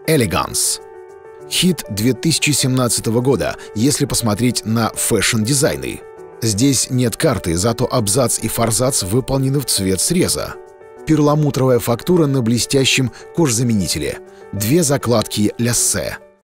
Elegance. Хит 2017 года, если посмотреть на фэшн-дизайны. Здесь нет карты, зато абзац и форзац выполнены в цвет среза. Перламутровая фактура на блестящем кожзаменителе. 2 закладки ляссе.